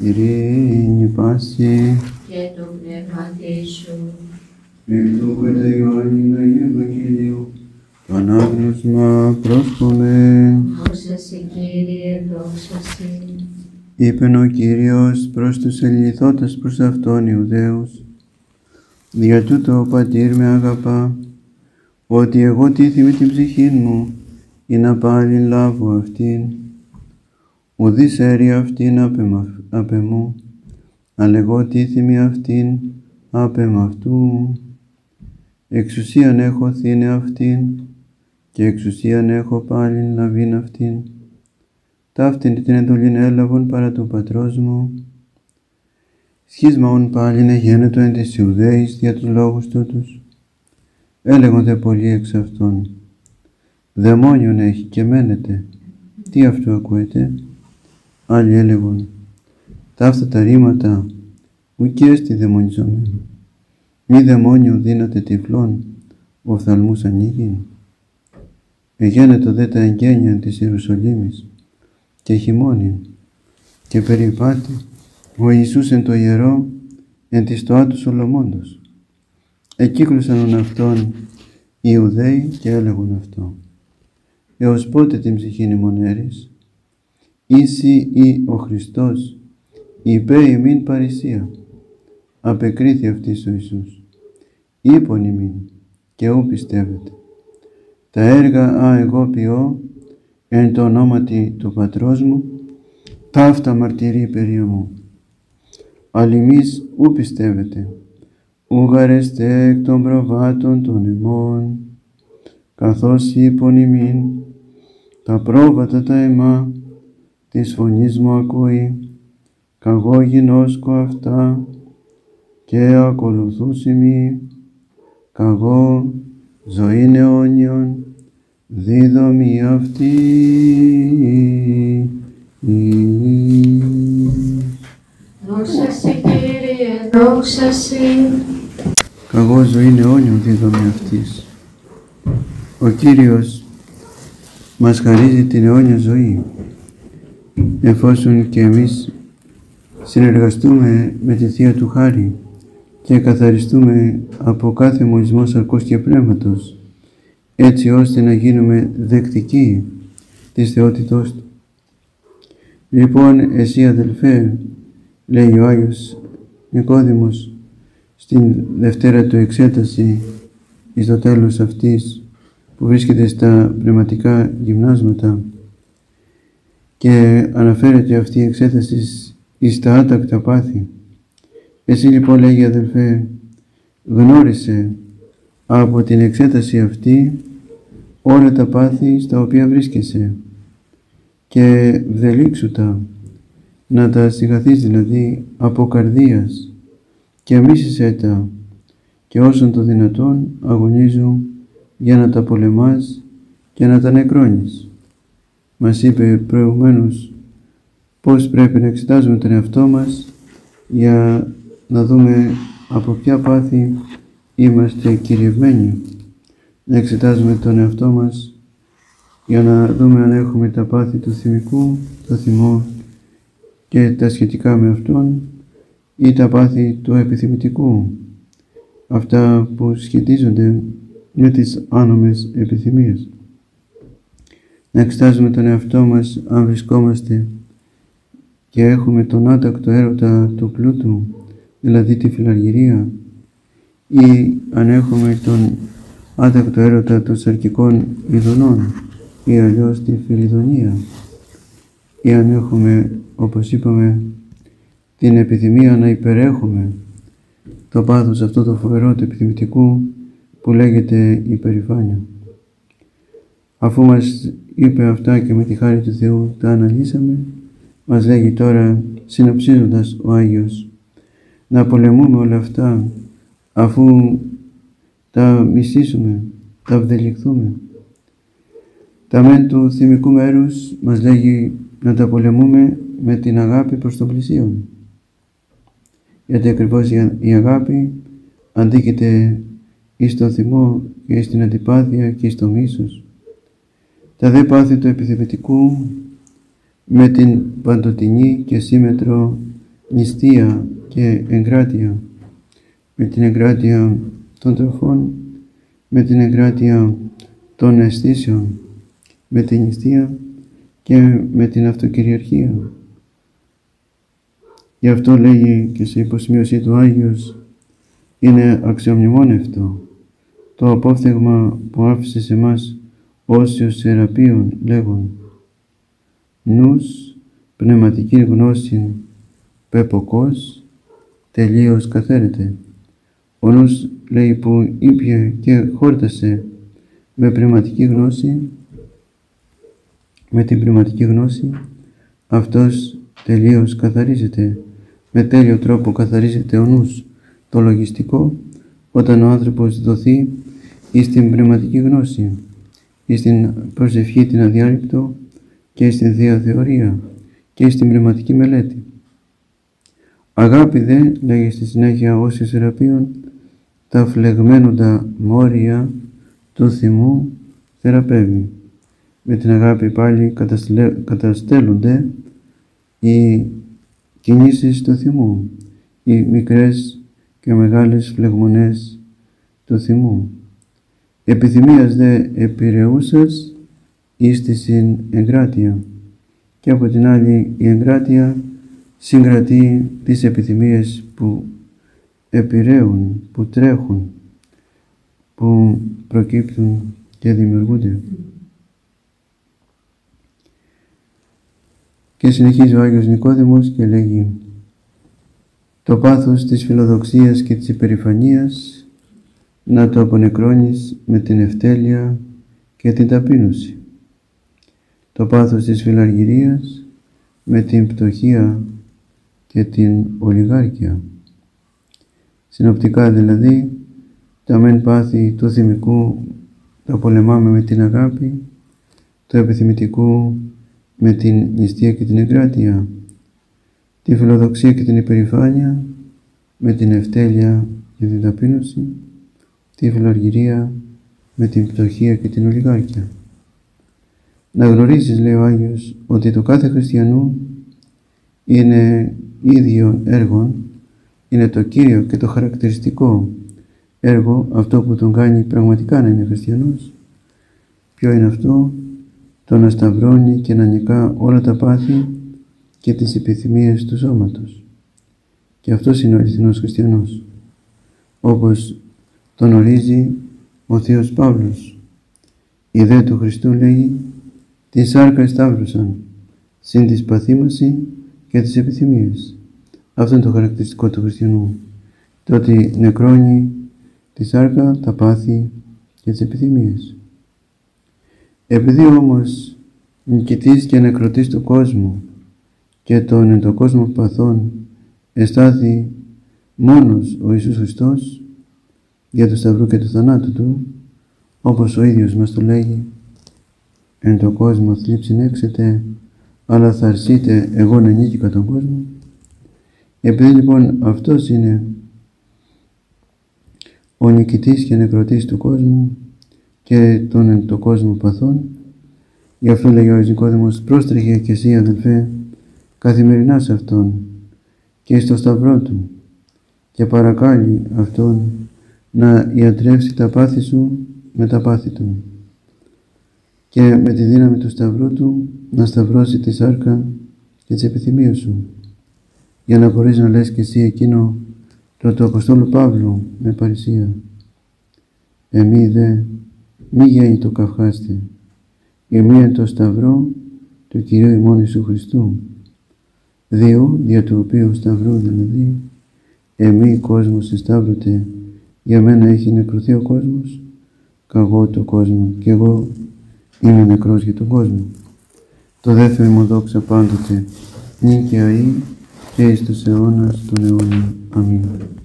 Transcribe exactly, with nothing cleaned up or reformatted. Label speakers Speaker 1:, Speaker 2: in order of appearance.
Speaker 1: ειρήνη πάση
Speaker 2: και το πνεύματί σου.
Speaker 1: Εκ του Πατρ Ιωάννη Αγίου Ευαγγελίου, το ανάγνωσμα πρόσχομαι.
Speaker 2: Δόξα σε Κύριε, δόξα σε.
Speaker 1: Είπεν ο Κύριος προς τους ελληνηθώτας προς αυτόν Ιουδαίους, δια τούτο ο Πατήρ με αγαπά, ότι εγώ τίθιμη την ψυχή μου, ή να πάλι λάβω αυτήν. Ουδείς έρει αυτήν απ' εμού, αλλά εγώ τίθιμη αυτήν απ' αυτού. Εξουσίαν έχω θύνε αυτήν, και εξουσίαν έχω πάλιν λαβήν αυτήν. Ταύτην την εντολήν έλαβον παρά του πατρός μου. Σχίσμα ον πάλιν εγένετο εν της Ιουδαίης δια τους λόγους τούτους. Έλεγον δε πολλοί εξ αυτών, δαιμόνιον έχει και μένετε, τι αυτό ακούετε? Άλλοι έλεγον, ταύτα τα ρήματα ουκ έστι δαιμονιζομένου. Μη δαιμόνιο δύναται τυφλών, οφθαλμούς ανοίγει. Εγένετο δε τα εγγένεια της Ιερουσαλήμης, και χειμώνιν, και περιπάτη ο Ιησούς εν το ιερό, εν της το Άτου Σολομώντος. Εκύκλωσαν αυτόν οι Ιουδαίοι και έλεγον αυτό. Έως πότε την ψυχήν ημονέρης, ήσι ή ο Χριστός, υπέ ημίν παρησία. Απεκρίθη αυτής ο Ιησούς. Είπον ημίν, και ου πιστεύετε. Τα έργα α εγώ ποιώ, εν το ονόματι του Πατρός μου, ταύτα μαρτυρεί περί μου. Αλλά εμείς ου πιστεύετε, ου γαρεστε εκ των προβάτων των εμών, καθώς είπον ημίν, τα πρόβατα τα εμά, της φωνής μου ακούει, καγώ γινώσκω αυτά, και ακολουθούσιμη, καγώ ζωήν αιώνιον, δίδομη αυτή.
Speaker 2: Δόξα σε Κύριε, δόξα σε.
Speaker 1: Καγώ ζωήν αιώνιον δίδομη αυτής. Ο Κύριος μας χαρίζει την αιώνια ζωή, εφόσον και εμείς συνεργαστούμε με τη Θεία Του χάρη και καθαριστούμε από κάθε μολυσμό σαρκός και πνεύματος, έτσι ώστε να γίνουμε δεκτικοί της θεότητός Του. Λοιπόν, εσύ αδελφέ, λέει ο Άγιος Νικόδημος στην Δευτέρα του εξέταση εις το τέλος αυτής που βρίσκεται στα πνευματικά γυμνάσματα, και αναφέρεται αυτή η εξέταση εις τα άτακτα πάθη. Εσύ λοιπόν, λέγει αδελφέ, γνώρισε από την εξέταση αυτή όλα τα πάθη στα οποία βρίσκεσαι και βδελήξου τα, να τα συγχαθείς δηλαδή από καρδίας και μίσησέ τα, και όσον το δυνατόν αγωνίζου για να τα πολεμάς και να τα νεκρώνεις. Μας είπε προηγουμένως πώς πρέπει να εξετάζουμε τον εαυτό μας για να δούμε από ποια πάθη είμαστε κυριευμένοι. Να εξετάζουμε τον εαυτό μας για να δούμε αν έχουμε τα πάθη του θυμικού, το θυμό και τα σχετικά με αυτόν, ή τα πάθη του επιθυμητικού, αυτά που σχετίζονται με τις άνομες επιθυμίες. Να εξετάζουμε τον εαυτό μας αν βρισκόμαστε και έχουμε τον άτακτο έρωτα του πλούτου, δηλαδή τη φιλαργυρία, ή αν έχουμε τον άτακτο έρωτα των σαρκικών ειδονών, ή αλλιώς τη φιλιδονία, ή αν έχουμε, όπως είπαμε, την επιθυμία να υπερέχουμε, το πάθος αυτό το φοβερό του επιθυμητικού που λέγεται υπερηφάνεια. Αφού μας είπε αυτά και με τη χάρη του Θεού τα αναλύσαμε, μας λέγει τώρα, συνοψίζοντας ο Άγιος, να πολεμούμε όλα αυτά, αφού τα μισήσουμε, τα βδελιχθούμε. Τα μεν του θυμικού μέρους μας λέγει να τα πολεμούμε με την αγάπη προς τον πλησίον. Γιατί ακριβώς η αγάπη αντίκειται εις το θυμό και εις την αντιπάθεια και εις το μίσος. Τα δε πάθη του επιθυμητικού με την παντοτινή και σύμμετρο νηστεία και εγκράτεια, με την εγκράτεια των τροφών, με την εγκράτεια των αισθήσεων, με την νηστεία και με την αυτοκυριαρχία. Γι' αυτό λέγει και σε υποσημείωσή του Άγιος, είναι αξιομνημόνευτο το απόφθεγμα που άφησε σε μας όσιος Σεραπείων λέγον, νους πνευματική γνώση πεποκός τελείως καθαίρεται. Ο νους, λέει, που ήπια και χόρτασε με πνευματική γνώση, με την πνευματική γνώση, αυτός τελείως καθαρίζεται. Με τέλειο τρόπο καθαρίζεται ο νους, το λογιστικό, όταν ο άνθρωπος δοθεί εις την πνευματική γνώση, εις την προσευχή την αδιάλειπτο και εις την Θεία Θεωρία και εις την πνευματική μελέτη. Αγάπη δε, λέγει στη συνέχεια όσιος Σεραπείων, τα φλεγμένοντα μόρια του θυμού θεραπεύει. Με την αγάπη πάλι καταστέλλονται οι κινήσεις του θυμού, οι μικρές και μεγάλες φλεγμονές του θυμού. Επιθυμίας δε επιρρεούσας εις την εγκράτεια, και από την άλλη η εγκράτεια συγκρατεί τις επιθυμίες που επιρρέουν, που τρέχουν, που προκύπτουν και δημιουργούνται. Και συνεχίζει ο Άγιος Νικόδημος και λέγει, το πάθος της φιλοδοξίας και της υπερηφανίας να το απονεκρώνεις με την ευτέλεια και την ταπείνωση. Το πάθος της φιλαργυρίας με την πτωχία και την ολιγάρκεια. Συνοπτικά δηλαδή, τα μεν πάθη του θυμικού τα πολεμάμε με την αγάπη, το επιθυμητικού με την νηστεία και την εγκράτεια, τη φιλοδοξία και την υπερηφάνεια με την ευτέλεια και την ταπείνωση, τη φιλαργυρία με την πτωχία και την ολιγάρκεια. Να γνωρίζεις, λέει ο Άγιος, ότι το κάθε χριστιανού είναι ίδιο έργο, είναι το κύριο και το χαρακτηριστικό έργο, αυτό που τον κάνει πραγματικά να είναι χριστιανός. Ποιο είναι αυτό? Το να σταυρώνει και να νικά όλα τα πάθη και τις επιθυμίες του σώματος. Και αυτός είναι ο αληθινός χριστιανός, όπως τον ορίζει ο Θείος Παύλος. Οι δε του Χριστού, λέει, τη σάρκα σταύρωσαν, συν της παθήμαση και τις επιθυμίες. Αυτό είναι το χαρακτηριστικό του χριστιανού, το ότι νεκρώνει τη σάρκα, τα πάθη και τις επιθυμίες. Επειδή όμως νικητής και νεκρωτής του κόσμου και των εν το κόσμο παθών εστάθη μόνος ο Ιησούς Χριστός για του σταυρού και του θανάτου Του, όπως ο ίδιος μας το λέγει, εν το κόσμο θλίψην έξετε, αλλά θα αρσείτε εγώ να νίκηκα τον κόσμο. Επειδή λοιπόν αυτός είναι ο νικητής και νεκρωτής του κόσμου και των εν το κόσμο παθών, γι' αυτό λέγει ο Νικόδημος, πρόστρεχε και εσύ, αδελφέ, καθημερινά σε Αυτόν και στο σταυρό Του και παρακάλει Αυτόν να ιατρεύσει τα πάθη σου με τα πάθη Του και με τη δύναμη του σταυρού Του να σταυρώσει τη σάρκα και τις επιθυμίες σου, για να μπορείς να λες και εσύ εκείνο το του Αποστόλου Παύλου με παρησία. Εμεί δε μη γέννη το καυχάστε, εμεί το σταυρό του Κυρίου ημών Ιησού Χριστού, δύο δια του οποίου σταυρού δηλαδή, εμεί κόσμος εσταύρωτε, για μένα έχει νεκρωθεί ο κόσμος, καγώ το κόσμο, και εγώ είμαι νεκρός για τον κόσμο. Το δε Θεό ημών δόξα πάντοτε, νυν και αεί και εις τους αιώνας των αιώνων. Αμήν.